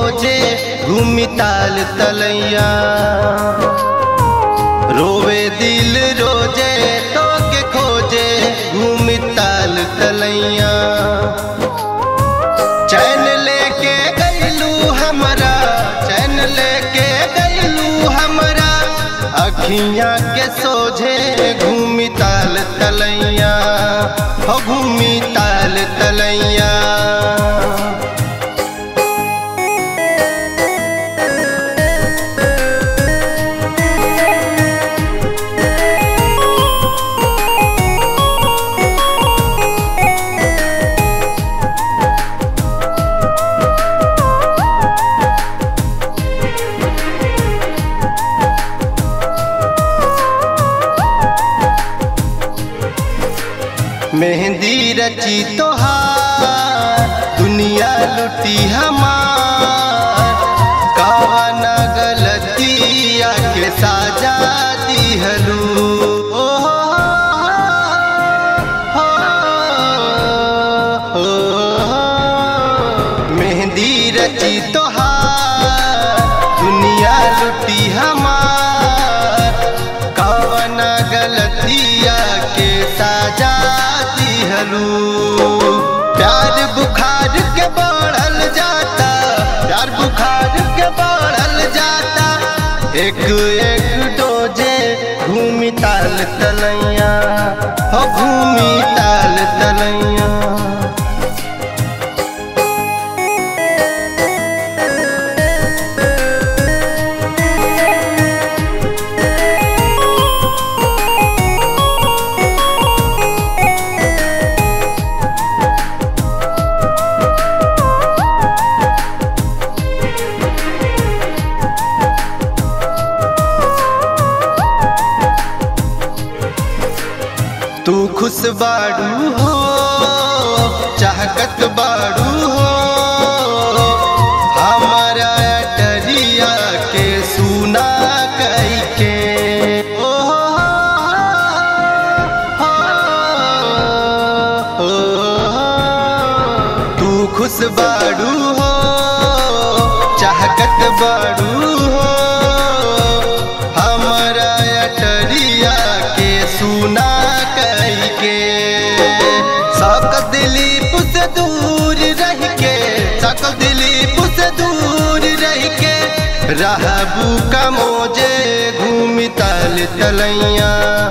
खोजे घूमी ताल तलैया। रोवे दिल रोजे तो के खोजे घूमी ताल तलैया। चैन लेके गईलू हमरा, चैन लेके गईलू हमरा, अखियाँ के सोझे घूमी ताल तलैया, हो घूमी ताल तलैया। मेहंदी रची तोहार दुनिया लुटी हमार, कवना गलतिया के साजा दिहलू। ओ मेहंदी रची तोहार दुनिया लुटी हमार, कवना गलतिया के साजा प्यार बुखार के बढ़ल जाता, प्यार बुखार के बढ़ल जाता, एक एक डोजे घूमी ताल तलैया, हो घूमी ताल तलैया। तू खुश बाड़ू हो चाहत बाड़ू हो, हमारा डरिया के सुना कई के। ओ तू खुश बाड़ू हो चाहत बाड़ू हो, हमारा डरिया के सुना सकल दिलीप से दूर रह के, सकल दिलीप से दूर रह के, रहबू का मोजे घूमी ताल तलैया।